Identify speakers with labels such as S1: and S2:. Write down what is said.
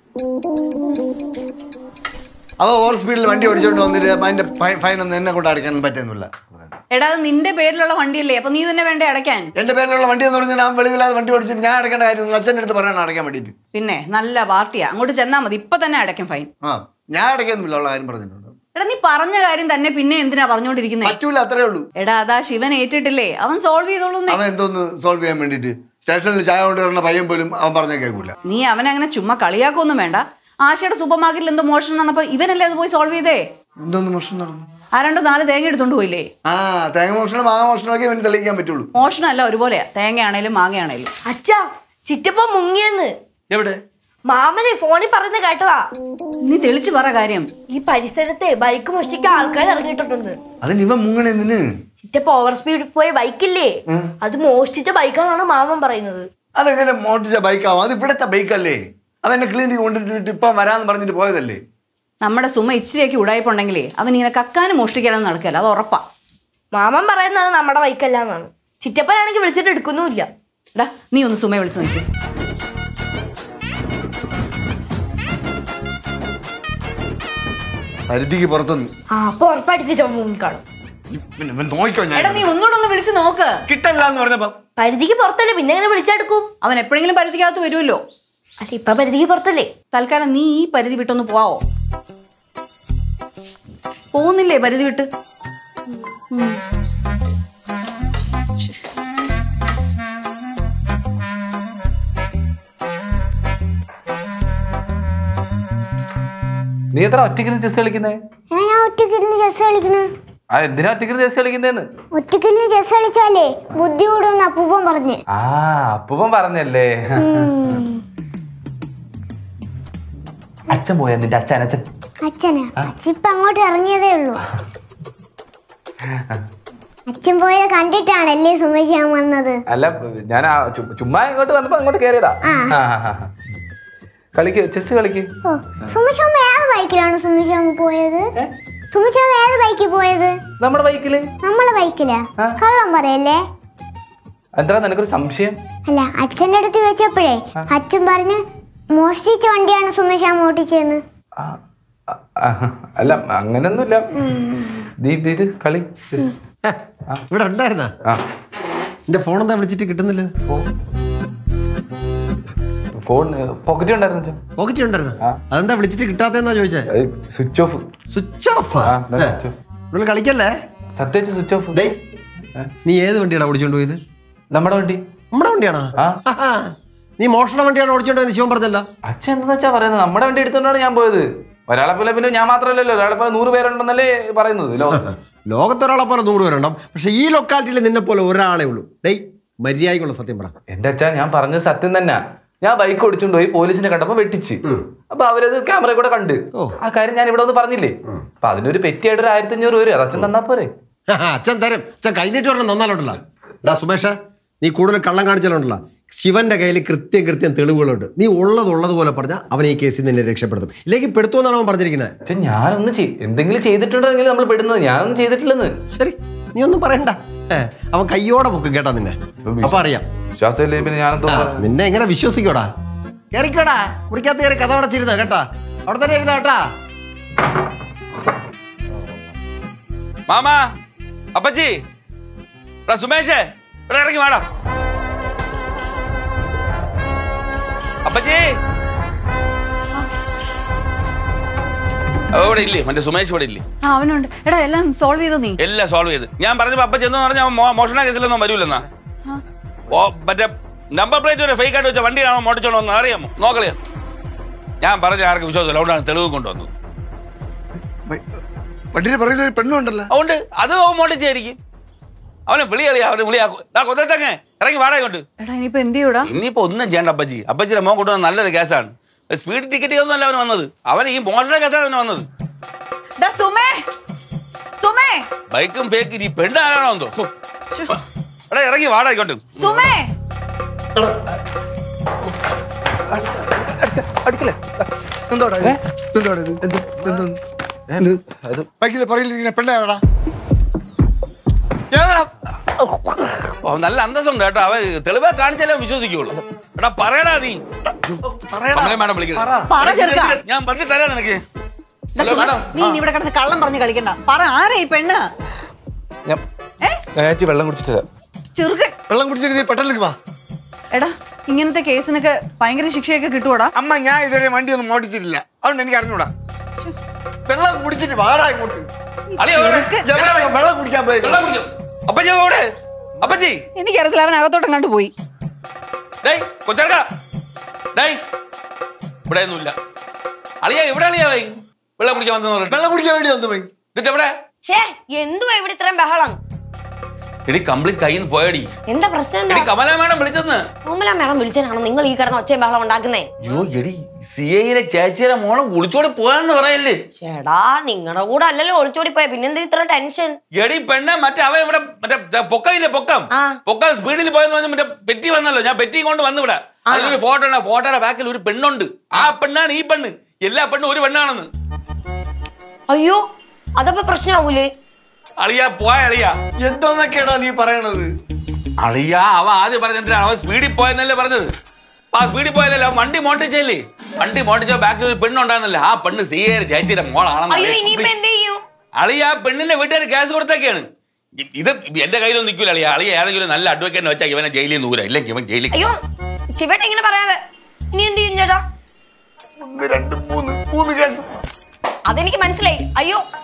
S1: അവ ഓവർ സ്പീഡിൽ വണ്ടി ഓടിച്ചോണ്ട് വന്നിട്ട് അതിന്റെ ഫൈനൊന്നും എന്നെ കൊണ്ട് അടയ്ക്കാനും പറ്റുന്നില്ല.
S2: എടാ അത് നിന്റെ പേരിലുള്ള വണ്ടിയല്ലേ, അപ്പൊ നീ തന്നെ വേണ്ടേ അടയ്ക്കാൻ?
S1: എന്റെ പേരിലുള്ള വണ്ടി എന്ന് പറഞ്ഞാൽ ഞാൻ വെളിവില്ലാതെ വണ്ടി ഓടിച്ചിട്ട് ഞാൻ അടയ്ക്കേണ്ട കാര്യമൊന്നും അച്ഛൻ്റെ അടുത്ത് പറയണം അടയ്ക്കാൻ വേണ്ടിയിട്ട്.
S2: പിന്നെ നല്ല പാർട്ടിയാ, അങ്ങോട്ട് ചെന്നാ മതി, ഇപ്പൊ തന്നെ അടയ്ക്കും ഫൈൻ.
S1: ആ ഞാൻ അടയ്ക്കുന്നില്ല ഉള്ള കാര്യം പറഞ്ഞിട്ടുണ്ട്.
S2: എടാ നീ പറഞ്ഞ കാര്യം തന്നെ പിന്നെ എന്തിനാ പറഞ്ഞോണ്ടിരിക്കുന്നേ?
S1: പറ്റൂല, അത്രേ ഉള്ളൂ.
S2: എടാ അതാ ശിവൻ ഏറ്റിട്ടില്ലേ, അവൻ സോൾവ് ചെയ്തോളൂ.
S1: അവൻ എന്തോന്ന് സോൾവ് ചെയ്യാൻ വേണ്ടിട്ട്? സ്റ്റേഷനിൽ ചായ കൊണ്ടുവരുന്ന പയ്യൻ പോലും അവൻ പറഞ്ഞ കേൾക്കൂല.
S2: നീ അവനങ്ങനെ ചുമ്മാ കളിയാക്കൊന്നും വേണ്ട. ആശയുടെ സൂപ്പർ മാർക്കറ്റിൽ എന്തോ മോഷണം നടന്നപ്പോ ഇവനല്ലേ അത് പോയി സോൾവ് ചെയ്തേ?
S1: എന്തോന്ന് മോഷണം നടന്നു?
S2: 4 തേങ്ങ എടുത്തോണ്ട് പോയില്ലേ?
S1: ആ തേങ്ങ മോഷണം മാങ്ങ മോഷണമൊക്കെ ഇവന് തെളിയിക്കാൻ പറ്റുള്ളൂ.
S2: മോഷണമല്ല ഒരുപോലെയാ, തേങ്ങയാണേലും മാങ്ങയാണേലും.
S3: അച്ഛാ ചിറ്റപ്പ മുങ്ങിയെന്ന്.
S1: എവിടെ?
S3: മാമനെ ഫോണിൽ പറയുന്ന കേട്ടതാ.
S2: നീ തെളിച്ചു പറ കാര്യം.
S3: ഈ പരിസരത്തെ ബൈക്ക് മോഷ്ടിക്കാൻ ആൾക്കാർ ഇറങ്ങിയിട്ടുണ്ടെന്ന്.
S1: അതിന് ഇവൻ മുങ്ങണെന്തിന്?
S3: ചിറ്റപ്പ ഓവർ സ്പീഡിൽ പോയ ബൈക്കില്ലേ, അത് മോഷ്ടിച്ച ബൈക്കാണെന്നാണ് മാമൻ പറയുന്നത്.
S1: അതെങ്ങനെ മോഷ്ടിച്ച ബൈക്കാവും? അത് ഇവിടത്തെ ബൈക്കല്ലേ? അവൻ എന്നെ ക്ലീനിക്ക് കൊണ്ടിട്ട് ഇപ്പം വരാന്ന് പറഞ്ഞിട്ട് പോയതല്ലേ?
S2: നമ്മുടെ സുമ ഇച്ചിരിയൊക്കെ ഉടായിപ്പുണ്ടെങ്കിലേ അവൻ ഇങ്ങനെ കക്കാനും മോഷ്ടിക്കാനൊന്നും നടക്കല്ല, അത് ഉറപ്പാ.
S3: മാമൻ പറയുന്നത് നമ്മുടെ ബൈക്കല്ല എന്നാണ്. ചിറ്റപ്പനാണെങ്കിൽ വിളിച്ചിട്ട് എടുക്കുന്നുമില്ല.
S2: എടാ നീ ഒന്ന് സുമയെ വിളിച്ചു നോക്കി.
S1: പരിധിക്ക് പുറത്തുനിന്ന്
S3: അപ്പൊ ഉറപ്പായിട്ട് ചിറ്റപ്പൻ മുങ്ങിക്കാണും.
S2: എടാ നീ ഒന്നുകൂടെ വിളിച്ചു നോക്ക്.
S1: കിട്ടല്ല എന്ന് പറഞ്ഞപ്പോ
S3: പരിധിക്ക് പുറത്തല്ലേ, പിന്നെ എങ്ങനെ വിളിച്ചെടുക്കും?
S2: അവൻ എപ്പോഴെങ്കിലും പരിധിക്കകത്ത് വരുമല്ലോ.
S3: അല്ല ഇപ്പൊ പരിധിക്ക് പുറത്തല്ലേ.
S2: തൽക്കാലം നീ ഈ പരിധി വിട്ടൊന്ന് പോവോ? പോകുന്നില്ലേ പരിധി വിട്ട്?
S4: നീ എത്ര ഒറ്റയ്ക്കിരുന്ന് ചെസ് കളിക്കുന്നേ? എന്തിനാ ഒറ്റയ്ക്കിരുന്ന് ചെസ് കളിക്കുന്നേന്ന്?
S5: ഒറ്റയ്ക്കിരുന്ന് ചെസ് കളിച്ചാലേ ബുദ്ധി കൂടുമെന്ന് അപ്പൂപ്പൻ പറഞ്ഞു.
S4: അപ്പൂപ്പൻ പറഞ്ഞല്ലേ? അച്ഛൻ പോയ നിന്റെ അച്ഛനാ?
S5: അച്ഛൻ അങ്ങോട്ട് ഇറങ്ങിയതേ ഉള്ളൂ. അച്ഛൻ പോയത് കണ്ടിട്ടാണല്ലേ സുമേഷ് വന്നത്?
S4: അല്ല ഞാൻ ചുമ്മാ ഇങ്ങോട്ട് വന്നപ്പോ അങ്ങോട്ട് കേറിയതാ. കളിക്ക്, ചെസ് കളിക്ക്.
S5: സുമേഷ് ഏത് ബൈക്കിലാണ് സുമേഷ് പോയത്? സുമേഷ് ഏത് ബൈക്കിൽ പോയത്?
S4: നമ്മുടെ ബൈക്കില്.
S5: നമ്മളെ ബൈക്കിലാ? കള്ളം പറയല്ലേ?
S4: എന്താ നിനക്കൊരു സംശയം?
S5: അല്ല അച്ഛൻ്റെ അടുത്ത് ചോദിച്ചപ്പോഴേ അച്ഛൻ പറഞ്ഞ് മോഷ്ടിച്ച വണ്ടിയാണ് സുമേഷ് ഓട്ടിച്ചെന്ന്.
S4: അല്ല അങ്ങനൊന്നുമില്ല. ഇത് കളി
S6: ഇവിടെ ഉണ്ടായിരുന്ന എന്റെ ഫോൺ എന്താ വിളിച്ചിട്ട് കിട്ടുന്നില്ല?
S4: ഫോൺ പോക്കറ്റ് ഉണ്ടായിരുന്നു.
S6: പോക്കറ്റ് ഉണ്ടായിരുന്നു? അതെന്താ വിളിച്ചിട്ട് കിട്ടാത്തെന്നാ ചോദിച്ചേ?
S4: Switch off.
S6: Switch off? കളിക്കല്ലേ?
S4: സത്യം സ്വിച്ച് ഓഫ്.
S6: നീ ഏത് വണ്ടിയാണോ ഓടിച്ചോണ്ട് പോയത്?
S4: നമ്മുടെ വണ്ടി.
S6: നമ്മുടെ വണ്ടിയാണോ? നീ മോഷണ വണ്ടിയാണ് ഓടിച്ചോണ്ട് പോയത് ശിവൻ പറഞ്ഞല്ലോ.
S4: അച്ഛൻ എന്താ വെച്ചാ പറയുന്നത്? നമ്മുടെ വണ്ടി എടുത്തോണ്ടാണ് ഞാൻ പോയത്. ഒരാളെ പോലെ പിന്നെ ഞാൻ മാത്രമല്ലല്ലോ, ഒരാളെ പോലെ 100 പേരുണ്ടെന്നല്ലേ പറയുന്നത്.
S6: ലോകത്തൊരാളെ പോലെ 100 പേരുണ്ടാവും, പക്ഷെ ഈ ലൊക്കാലിറ്റിയിൽ നിന്നെ പോലെ ഒരാളെ ഉള്ളൂ. മര്യാദയ്ക്കുള്ള സത്യം പറ.
S4: എന്റെ അച്ഛാ ഞാൻ പറഞ്ഞത് സത്യം തന്നെ. ഞാൻ ബൈക്ക് ഓടിച്ചുകൊണ്ട് പോയി പോലീസിനെ കണ്ടപ്പോ വെട്ടിച്ച്. അപ്പൊ അവരത് ക്യാമറ കൂടെ കണ്ട്. ആ കാര്യം ഞാൻ ഇവിടെ ഒന്ന് പറഞ്ഞില്ലേ? അപ്പൊ അതിനൊരു പെറ്റിയായിട്ട് 1500 വരും. അത് അച്ഛൻ തന്നാ പോരെ?
S6: അച്ഛൻ തരും. അച്ഛൻ കഴിഞ്ഞിട്ട് പറഞ്ഞ നന്നാലുണ്ടല്ലോ. എടാ സുമേഷ, നീ കൂടുതൽ കള്ളം കാണിച്ചാലുണ്ടല്ലോ, ശിവന്റെ കയ്യിൽ കൃത്യം തെളിവുകളുണ്ട്. നീ ഉള്ളതുപോലെ പറഞ്ഞാൽ അവൻ ഈ കേസിൽ നിന്നെ രക്ഷപ്പെടുത്തും. ഇല്ലെങ്കിൽ പെടുത്തുമെന്നാണ് അവൻ പറഞ്ഞിരിക്കുന്നത്.
S4: ഞാനൊന്ന് എന്തെങ്കിലും ചെയ്തിട്ടുണ്ടെങ്കിൽ നമ്മൾ പെടുന്നത്. ഞാനൊന്നും ചെയ്തിട്ടില്ലെന്ന്.
S6: ശരി, നീ ഒന്നും പറയണ്ട. അവൻ കയ്യോടെ പൊക്കും കേട്ടാ നിന്നെ. അപ്പൊ അറിയാം. നിന്നെ എങ്ങനെ വിശ്വസിക്കോടാ? കേറിക്കോടാ, മുറിക്കകത്ത് കയറി കഥ അടച്ചിരുന്ന കേട്ടാ. അവിടെ തന്നെ ഇരുന്ന കേട്ടാ.
S7: മാമാ, അപ്പച്ചി, സുമേഷേ ഇവിടെ ഇറങ്ങി വേണം. അപ്പച്ചി ഇവിടെ ഇല്ലേ? മറ്റേ സുമേഷ് ഇവിടെ ഇല്ലേ?
S2: അവനുണ്ട്. എടാ എല്ലാം സോൾവ് ചെയ്തോ? നീ
S7: എല്ലാം സോൾവ് ചെയ്ത്. ഞാൻ പറഞ്ഞപ്പോ അപ്പച്ചി എന്ന് പറഞ്ഞാൽ മോഷണ കേസിലൊന്നും വരൂലെന്നാ. മറ്റേ നമ്പർ പ്ലേറ്റ് ഒരു ഫേക്ക് ആയിട്ട് വെച്ച വണ്ടിയാണോ മോട്ടിച്ചോണ്ടോ എന്ന് അറിയാമോ? നോക്കളിയാ. ഞാൻ പറഞ്ഞ ആർക്കും വിശ്വാസമില്ല, അതുകൊണ്ടാണ് തെളിവ് കൊണ്ടുവന്നത്.
S1: പെണ്ണുണ്ടല്ലോ.
S7: അതുകൊണ്ട് അത് മോട്ടിച്ചായിരിക്കും. അവനെ വിളിയാ, അവന് വിളിയാക്കും. കൊന്നത്തങ്ങ് ഇറങ്ങി വാടകോട്ട്. ഇനിയിപ്പോ ഒന്നും ചെയ്യണ്ട അപ്പച്ചി. അപ്പച്ചിയുടെ മോൻ കൊണ്ടുവന്ന നല്ലൊരു കേസാണ്. സ്പീഡ് ടിക്കറ്റ് ഒന്നുമല്ല അവന് വന്നത്. അവൻ ഈ മോഷണ കേസാണ് അവന് വന്നത്. ബൈക്കും ഫേക്ക്. ഈ പെണ്ണ് ആരാണോ എന്തോ? എടാ ഇറങ്ങി വാടകോട്ട്.
S4: അടിക്കല്ലേ?
S7: നല്ല അന്തസ്സുണ്ട് കേട്ടോ. അവ തെളിവെ കാണിച്ചാലേ വിശ്വസിക്കുള്ളൂ. എടാ പറയടാ നീ മേഡം വിളിക്കണം ഞാൻ പറഞ്ഞു തരാം നിനക്ക്
S2: നീ ഇനി ഇവിടെ കിടന്ന് കള്ളം പറഞ്ഞ് കളിക്കണ്ട. പറ ആരാ ഈ പെണ്ണ്?
S4: ഞാൻ വെള്ളം കുടിച്ചിട്ടില്ല.
S2: ചെറുക്കൻ
S1: വെള്ളം കുടിച്ചിട്ട് നീ പെട്ടെന്ന് വാ.
S2: എടാ ഇങ്ങനത്തെ കേസിനൊക്കെ ഭയങ്കര ശിക്ഷയൊക്കെ കിട്ടുവാടാ.
S1: അമ്മ ഞാൻ ഇതുവരെ വണ്ടി ഒന്നും ഓടിച്ചിട്ടില്ല, അതുകൊണ്ട് എനിക്ക് അറിഞ്ഞൂടാ. വെള്ളം കുടിച്ചിട്ട് വാടാ ഇങ്ങോട്ട്. വെള്ളം കുടിക്കാൻ പോയി.
S7: അപ്പച്ചി
S2: എനിക്കറിയത്തില്ല, അവൻ അകത്തോട്ടം കണ്ടുപോയി.
S7: ഇവിടെ ഒന്നുമില്ല. അളിയാ ഇവിടെ അളിയാ വെള്ളം കുടിക്കാൻ വന്നു.
S1: വെള്ളം കുടിക്കാൻ വേണ്ടി വന്നു പോയി.
S3: എന്തുവാ ഇവിടെ ഇത്രയും ബഹളം?
S7: എടി കംപ്ലീറ്റ് കയ്യിൽ നിന്ന് പോയടി.
S3: എന്താ പ്രശ്നം?
S7: കമല മേഡം വിളിച്ചെന്ന്.
S3: കമല മേഡം വിളിച്ചാണോ നിങ്ങൾ ഈ കിടന്ന് ഒച്ചയും ബഹളം ഉണ്ടാക്കുന്നേ?
S7: അയ്യോ എടി സിഐയിലെ ചേച്ചിയുടെ മോളെ ഒളിച്ചോടി പോയാന്ന് പറയല്ലേ.
S3: ചേടാ നിങ്ങളുടെ കൂടെ അല്ലല്ലോ ഒളിച്ചോടി പോയ, പിന്നെന്താ ഇത്ര ടെൻഷൻ?
S7: എടി പെണ്ണെ മറ്റേ അവ ഇവിടെ മറ്റേ പൊക്കമില്ലേ പൊക്കം സ്പീഡിൽ പോയെന്ന് പറഞ്ഞ മറ്റേ പെറ്റി വന്നല്ലോ. ഞാൻ പെറ്റി കൊണ്ട് വന്നു ഇവിടെ. അതിലൊരു ഫോട്ടോ ഉണ്ട്. ഫോട്ടോയുടെ ബാക്കിൽ ഒരു പെണ്ണുണ്ട്. ആ പെണ്ണാണ് ഈ പെണ്ണ്. എല്ലാ പെണ്ണും ഒരു പെണ്ണാണെന്ന്.
S3: അയ്യോ അതപ്പോ പ്രശ്നമാവൂലേ?
S7: അളിയാ പോയ അളിയാ.
S1: എന്തോന്നൊക്കെയാടാ നീ പറയണത്?
S7: അളിയാ അവ ആദ്യം പറഞ്ഞ അവൻ സ്പീഡിൽ പോയെന്നല്ലേ പറഞ്ഞത്. ആ സ്പീഡിൽ പോയതല്ലേ വണ്ടി മോട്ടിച്ചല്ലേ. വണ്ടി മോട്ടിച്ച ബാക്കിൽ ഒരു പെണ്ണുണ്ടായിരുന്നല്ലേ. ആ പെണ്ണ് സിഐയുടെ ചേച്ചിയുടെ മോളാണെന്ന്. അളിയാ പെണ്ണിന്റെ വീട്ടുകാർ കേസ് കൊടുത്തേക്കാണ്. ഇത് എന്റെ കയ്യിലൊന്നും നിൽക്കൂല അളിയാ. അളിയ ഏതെങ്കിലും നല്ല അഡ്വക്കേറ്റ് വെച്ചാൽ ഇവനെ ജയിലിൽ നിന്ന് ദൂരം ഇല്ലെങ്കിൽ ഇവൻ ജയിലിൽ.
S3: അയ്യോ ശിവേട്ട ഇങ്ങനെ പറയാതെ ഇനി എന്ത് ചെയ്യും ചേട്ടാ?
S1: 1 2 3 കേസ്.
S3: അതെനിക്ക് മനസ്സിലായി. അയ്യോ